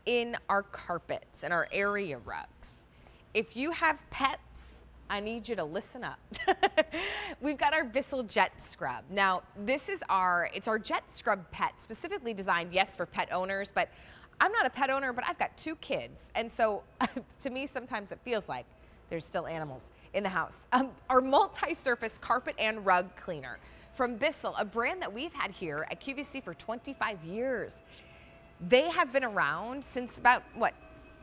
in our carpets and our area rugs. If you have pets, I need you to listen up. We've got our Bissell Jet Scrub. Now, it's our Jet Scrub Pet, specifically designed, yes, for pet owners, but I'm not a pet owner, but I've got 2 kids. And so to me, sometimes it feels like there's still animals in the house. Our multi-surface carpet and rug cleaner from Bissell, a brand that we've had here at QVC for 25 years. They have been around since about, what,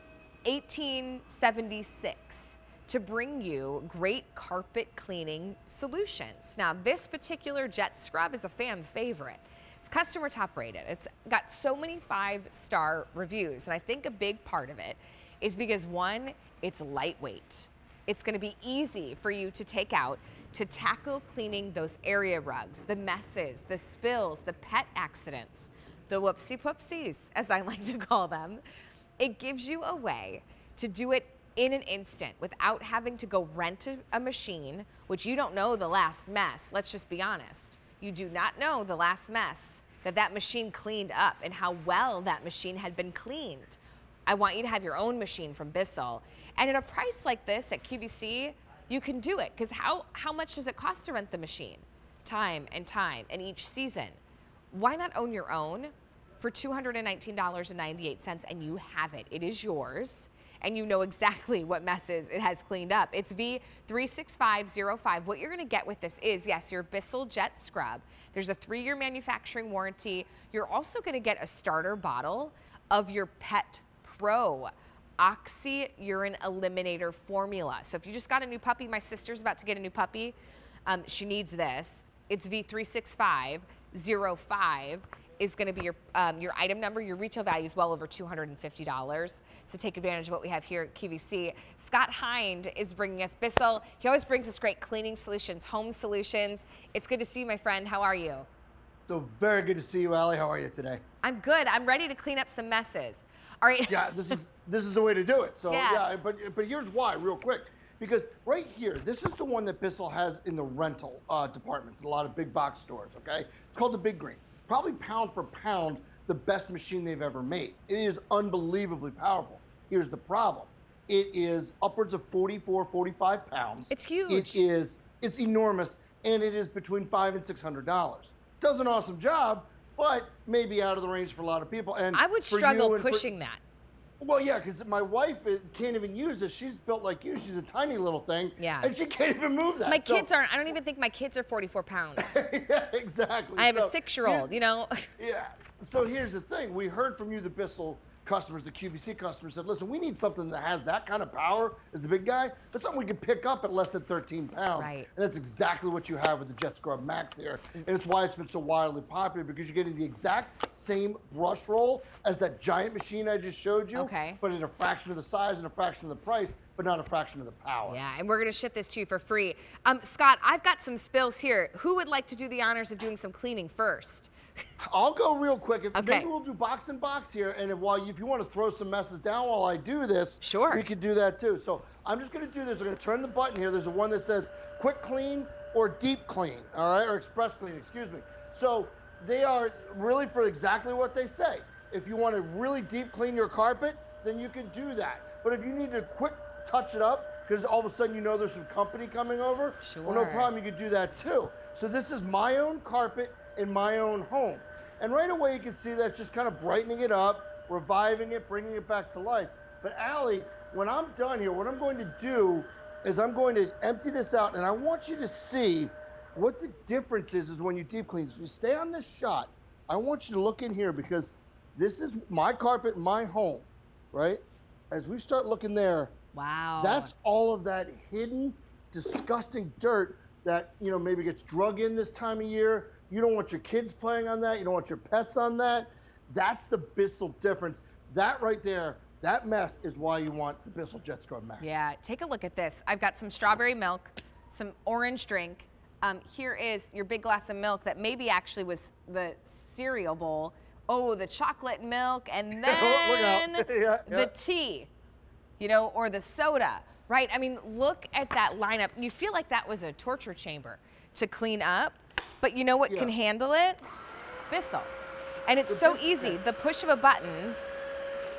1876 to bring you great carpet cleaning solutions. Now, this particular Jet Scrub is a fan favorite. It's customer top rated. It's got so many 5-star reviews, and I think a big part of it is because, one, it's lightweight. It's going to be easy for you to take out to tackle cleaning those area rugs, the messes, the spills, the pet accidents, the whoopsie-poopsies, as I like to call them. It gives you a way to do it in an instant without having to go rent a machine, which you don't know the last mess. Let's just be honest. You do not know the last mess that machine cleaned up and how well that machine had been cleaned. I want you to have your own machine from Bissell. And at a price like this at QVC, you can do it, because how much does it cost to rent the machine? Time and each season. Why not own your own for $219.98, and you have it. It is yours, and you know exactly what messes it has cleaned up. It's V36505. What you're gonna get with this is, yes, your Bissell Jet Scrub. There's a 3-year manufacturing warranty. You're also gonna get a starter bottle of your Pet Pro Oxy Urine Eliminator Formula. So if you just got a new puppy, my sister's about to get a new puppy, she needs this. It's V36505 is going to be your item number. Your retail value is well over $250. So take advantage of what we have here at QVC. Scott Hind is bringing us Bissell. He always brings us great cleaning solutions, home solutions. It's good to see you, my friend. How are you? So very good to see you, Allie. How are you today? I'm good. I'm ready to clean up some messes. All right. Yeah, this is the way to do it. So yeah, but here's why, real quick. Because right here, this is the one that Bissell has in the rental departments, a lot of big box stores, okay? It's called the Big Green. Probably pound for pound, the best machine they've ever made. It is unbelievably powerful. Here's the problem. It is upwards of 44, 45 pounds. It's huge. It's enormous, and it is between $500 and $600. Does an awesome job, but maybe out of the range for a lot of people. And I would struggle pushing that. Well, yeah, because my wife can't even use this. She's built like you. She's a tiny little thing. Yeah. And she can't even move that. My kids aren't. I don't even think my kids are 44 pounds. Yeah, exactly. I have a 6-year-old, you know. Yeah. So here's the thing. We heard from you, the Bissell customers, the QVC customers said, listen, we need something that has that kind of power as the big guy, but something we can pick up at less than 13 pounds. Right. And that's exactly what you have with the Jet Scrub Max here. And it's why it's been so wildly popular, because you're getting the exact same brush roll as that giant machine I just showed you, okay, but in a fraction of the size and a fraction of the price, but not a fraction of the power. Yeah, and we're going to ship this to you for free. Scott, I've got some spills here. Who would like to do the honors of doing some cleaning first? I'll go real quick. Okay. Maybe we'll do box and box here, and if you want to throw some messes down while I do this, sure, we could do that too. So I'm just going to do this. I'm going to turn the button here. There's a one that says quick clean or deep clean, all right, or express clean, excuse me. So they are really for exactly what they say. If you want to really deep clean your carpet, then you can do that. But if you need to quick touch it up, because all of a sudden you know there's some company coming over, sure, well, no problem, you could do that too. So this is my own carpet in my own home. And right away you can see that it's just kind of brightening it up, reviving it, bringing it back to life. But Allie, when I'm done here, what I'm going to do is I'm going to empty this out, and I want you to see what the difference is when you deep clean. If you stay on this shot, I want you to look in here, because this is my carpet in my home, right? As we start looking there, wow, that's all of that hidden, disgusting dirt that, you know, maybe gets drug in this time of year. You don't want your kids playing on that. You don't want your pets on that. That's the Bissell difference. That right there, that mess is why you want the Bissell Jet Scrub Max. Yeah, take a look at this. I've got some strawberry milk, some orange drink. Here is your big glass of milk that maybe actually was the cereal bowl. Oh, the chocolate milk, and then the tea, you know, or the soda, right? I mean, look at that lineup. You feel like that was a torture chamber to clean up. But you know what can handle it? Bissell. And it's so easy. The push of a button.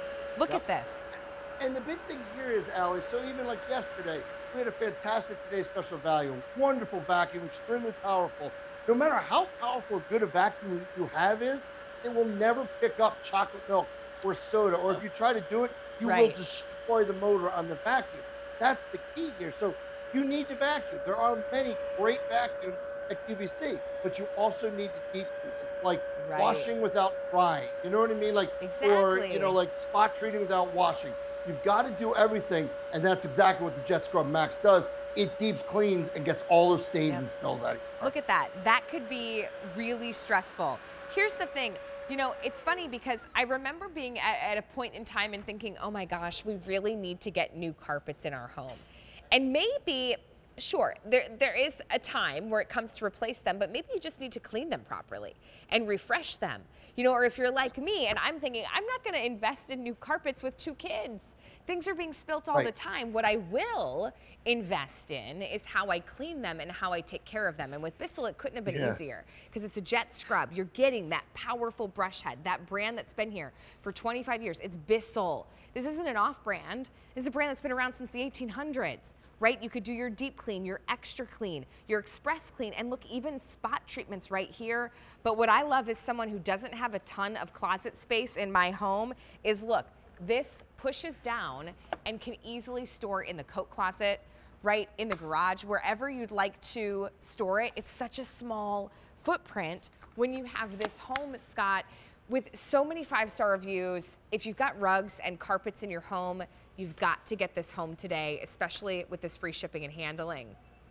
Look at this. And the big thing here is, Allie, so even like yesterday, we had a fantastic Today Special Value. Wonderful vacuum, extremely powerful. No matter how powerful or good a vacuum you have is, it will never pick up chocolate milk or soda. Or if you try to do it, you will destroy the motor on the vacuum. That's the key here. So you need to vacuum. There are many great vacuums at QVC, but you also need to deep clean. It's like washing without drying. You know what I mean? Like, or, you know, like spot treating without washing. You've got to do everything, and that's exactly what the Jet Scrub Max does. It deep cleans and gets all those stains and spills out of your car. Look at that. That could be really stressful. Here's the thing. You know, it's funny because I remember being at a point in time and thinking, oh my gosh, we really need to get new carpets in our home. And maybe, sure, there is a time where it comes to replace them, but maybe you just need to clean them properly and refresh them. You know, or if you're like me and I'm thinking, I'm not going to invest in new carpets with 2 kids. Things are being spilt all the time. What I will invest in is how I clean them and how I take care of them. And with Bissell, it couldn't have been easier because it's a Jet Scrub. You're getting that powerful brush head, that brand that's been here for 25 years. It's Bissell. This isn't an off-brand. This is a brand that's been around since the 1800s. Right? You could do your deep clean, your extra clean, your express clean, and look, even spot treatments right here. But what I love is someone who doesn't have a ton of closet space in my home is, look, this pushes down and can easily store in the coat closet, right, in the garage, wherever you'd like to store it. It's such a small footprint when you have this home, Scott, with so many 5-star reviews. If you've got rugs and carpets in your home, you've got to get this home today, especially with this free shipping and handling.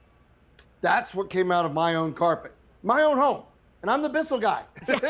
That's what came out of my own carpet, my own home. And I'm the Bissell guy.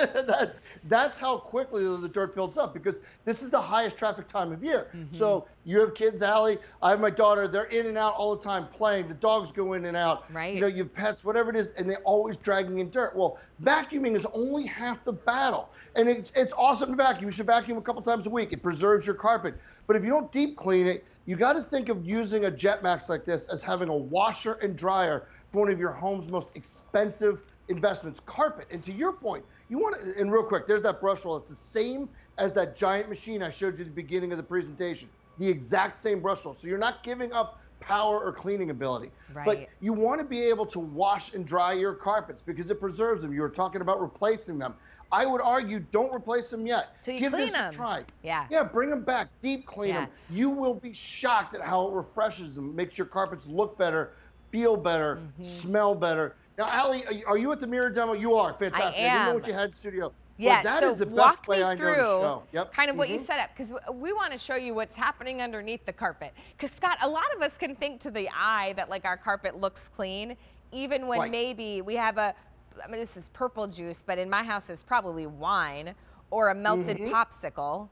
That's how quickly the dirt builds up, because this is the highest traffic time of year. So you have kids, Allie, I have my daughter, they're in and out all the time playing. The dogs go in and out. You know, you have pets, whatever it is, and they're always dragging in dirt. Well, vacuuming is only half the battle. And it's awesome to vacuum. You should vacuum a couple times a week. It preserves your carpet. But if you don't deep clean it, you got to think of using a Jet Max like this as having a washer and dryer for one of your home's most expensive investments, carpet. And to your point, you want to, and real quick, there's that brush roll. It's the same as that giant machine I showed you at the beginning of the presentation. The exact same brush roll. So you're not giving up power or cleaning ability. But you want to be able to wash and dry your carpets because it preserves them. You were talking about replacing them. I would argue don't replace them yet. Give this a try. Yeah, bring them back, deep clean them. You will be shocked at how it refreshes them, makes your carpets look better, feel better, smell better. Now, Allie, are you at the mirror demo? You are. Fantastic. I am. didn't know what you had in studio. Yeah, that so is the best walk way me I know to through show. kind of what you set up, because we want to show you what's happening underneath the carpet. Because, Scott, a lot of us can think to the eye that, like, our carpet looks clean, even when maybe we have a, I mean, this is purple juice, but in my house it's probably wine or a melted popsicle.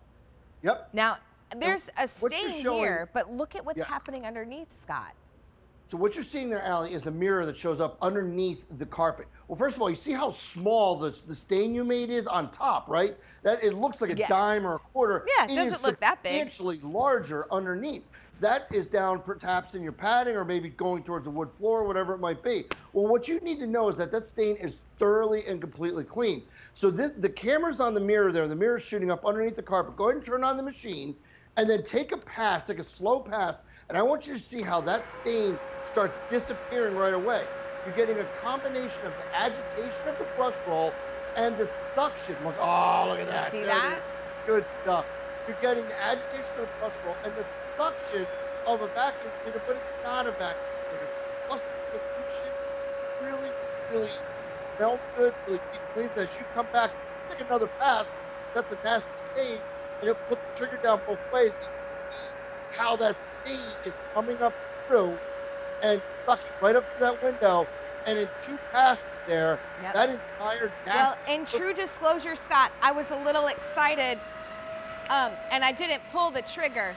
Now, there's a stain here, but look at what's happening underneath, Scott. So what you're seeing there, Allie, is a mirror that shows up underneath the carpet. Well, first of all, you see how small the stain you made is on top, right? That it looks like a dime or a quarter. Yeah, it doesn't look that big. Substantially larger underneath. That is down perhaps in your padding or maybe going towards the wood floor, whatever it might be. Well, what you need to know is that that stain is thoroughly and completely clean. So the camera's on the mirror there. The mirror's shooting up underneath the carpet. Go ahead and turn on the machine and then take a pass, take a slow pass, and I want you to see how that stain starts disappearing right away. You're getting a combination of the agitation of the brush roll and the suction. Look, oh, look at that. See that? Good stuff. You're getting the agitation of the brush roll and the suction of a vacuum cleaner, but it's not a vacuum cleaner. Plus the solution really, really smells good, really deep cleans. As you come back, take another pass, that's a nasty stain, and you'll put the trigger down both ways. And you see how that stain is coming up through and sucking right up to that window. And in 2 passes there, that entire nasty... Well, in true disclosure, Scott, I was a little excited, and I didn't pull the trigger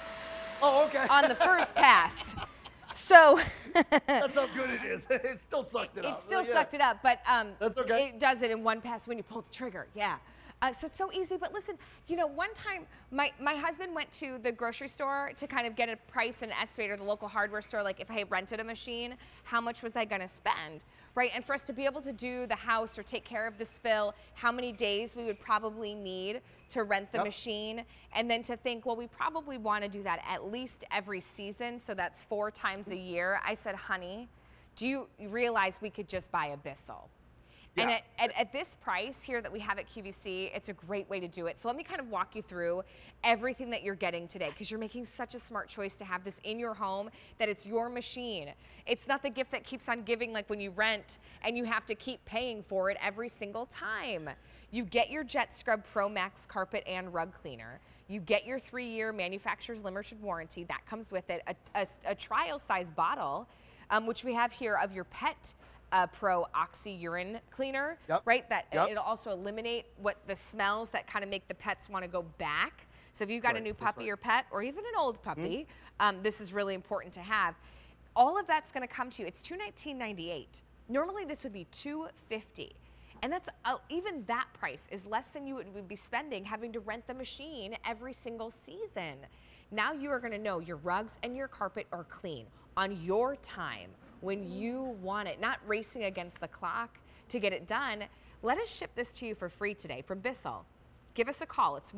on the first pass. So that's how good it is. It still sucked it up. It still sucked it up, but that's okay. It does it in 1 pass when you pull the trigger. So it's so easy, but listen, you know, one time my husband went to the grocery store to kind of get a price and estimate, or the local hardware store, like if I rented a machine, how much was I gonna spend, right? And for us to be able to do the house or take care of the spill, how many days we would probably need to rent the machine, and then to think, well, we probably wanna do that at least every season, so that's 4 times a year. I said, honey, do you realize we could just buy a Bissell? Yeah. And at this price here that we have at QVC, it's a great way to do it. So let me kind of walk you through everything that you're getting today, because you're making such a smart choice to have this in your home, that it's your machine. It's not the gift that keeps on giving, like when you rent and you have to keep paying for it every single time. You get your Jet Scrub Pro Max carpet and rug cleaner. You get your 3-year manufacturer's limited warranty. That comes with it. A trial size bottle, which we have here, of your Pet Pro Oxy urine cleaner, right? That it'll also eliminate what the smells that kind of make the pets want to go back. So if you've got a new puppy or pet, or even an old puppy, this is really important to have. All of that's going to come to you. It's $219.98. Normally this would be $250. And that's even that price is less than you would be spending having to rent the machine every single season. Now you are going to know your rugs and your carpet are clean on your time, when you want it, not racing against the clock to get it done. Let us ship this to you for free today from Bissell. Give us a call. It's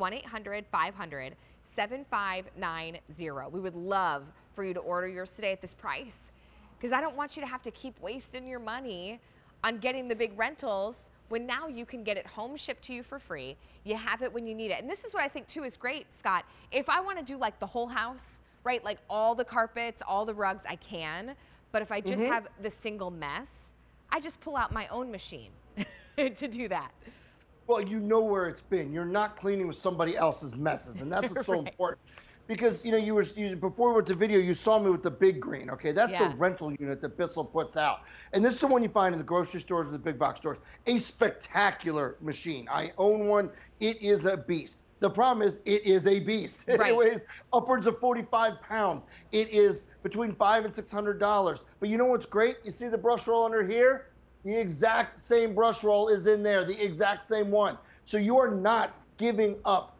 1-800-500-7590. We would love for you to order yours today at this price, because I don't want you to have to keep wasting your money on getting the big rentals when now you can get it home shipped to you for free. You have it when you need it. And this is what I think too is great, Scott. If I want to do like the whole house, right, like all the carpets, all the rugs, I can. But if I just have the single mess, I just pull out my own machine to do that. Well, you know where it's been. You're not cleaning with somebody else's messes, and that's what's so important. Because, you know, before we went to video, you saw me with the big green, okay? That's the rental unit that Bissell puts out. And this is the one you find in the grocery stores or the big box stores. A spectacular machine. I own one. It is a beast. The problem is, it is a beast. Right. It weighs upwards of 45 pounds. It is between $500 and $600. But you know what's great? You see the brush roll under here? The exact same brush roll is in there, the exact same one. So you are not giving up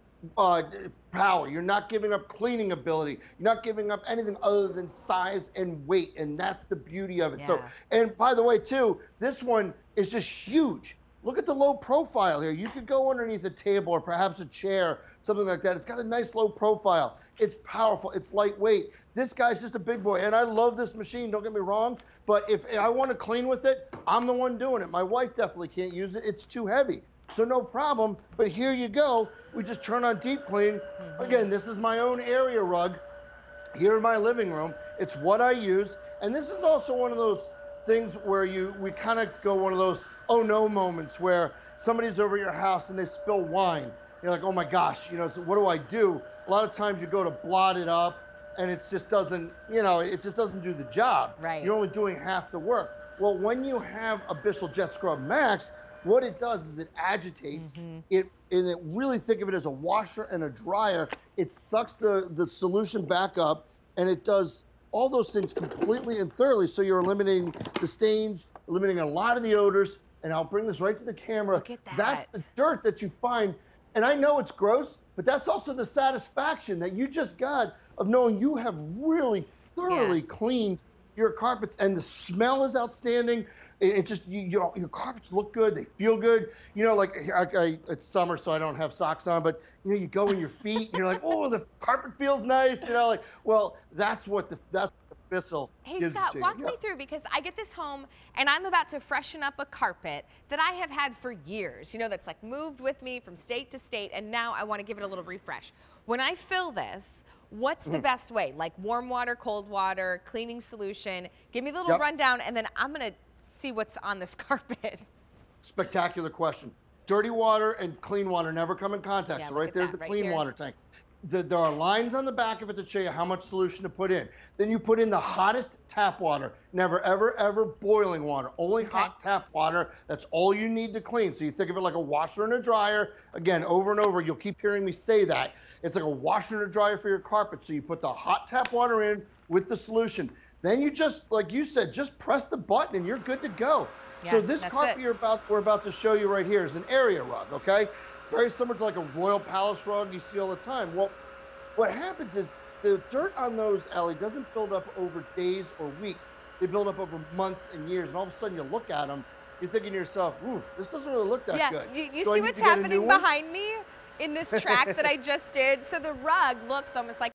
power. You're not giving up cleaning ability. You're not giving up anything other than size and weight, and that's the beauty of it. So, and by the way, too, this one is just huge. Look at the low profile here. You could go underneath a table or perhaps a chair, something like that. It's got a nice low profile. It's powerful. It's lightweight. This guy's just a big boy, and I love this machine, don't get me wrong, but if I want to clean with it, I'm the one doing it. My wife definitely can't use it. It's too heavy. So no problem, but here you go. We just turn on deep clean. Again, this is my own area rug here in my living room. It's what I use, and this is also one of those things where we kind of go one of those oh no moments where somebody's over at your house and they spill wine. You're like, oh my gosh, you know, so what do I do? A lot of times you go to blot it up and it just doesn't, you know, it just doesn't do the job. Right. You're only doing half the work. Well, when you have a Bissell Jet Scrub Max, what it does is it agitates it, and it really think of it as a washer and a dryer. It sucks the solution back up, and it does all those things completely and thoroughly. So you're eliminating the stains, eliminating a lot of the odors. And I'll bring this right to the camera. Look at that. That's the dirt that you find. And I know it's gross, but that's also the satisfaction that you just got of knowing you have really thoroughly cleaned your carpets, and the smell is outstanding. It just, your carpets look good. They feel good. You know, like it's summer, so I don't have socks on, but you know, you go in your feet and you're like, oh, the carpet feels nice. You know, like, well, that's what the Bissell Hey, gives Scott, to you. walk me through, because I get this home and I'm about to freshen up a carpet that I have had for years, you know, that's like moved with me from state to state, and now I want to give it a little refresh. When I fill this, what's the best way? Like warm water, cold water, cleaning solution? Give me a little rundown, and then I'm going to see what's on this carpet. Spectacular question. Dirty water and clean water never come in contact. Yeah, so right there's the clean water tank. There are lines on the back of it that show you how much solution to put in. Then you put in the hottest tap water. Never, ever, ever boiling water. Only hot tap water. That's all you need to clean. So you think of it like a washer and a dryer. Again, over and over, you'll keep hearing me say that. It's like a washer and a dryer for your carpet. So you put the hot tap water in with the solution. Then you just, like you said, just press the button and you're good to go. Yeah, so this carpet we're about to show you right here is an area rug, okay? very similar to like a Royal Palace rug you see all the time. Well, what happens is the dirt on those, Ellie, doesn't build up over days or weeks. They build up over months and years, and all of a sudden you look at them, you're thinking to yourself, ooh, this doesn't really look that good. Yeah, you see what's happening behind me in this track that I just did? So the rug looks almost like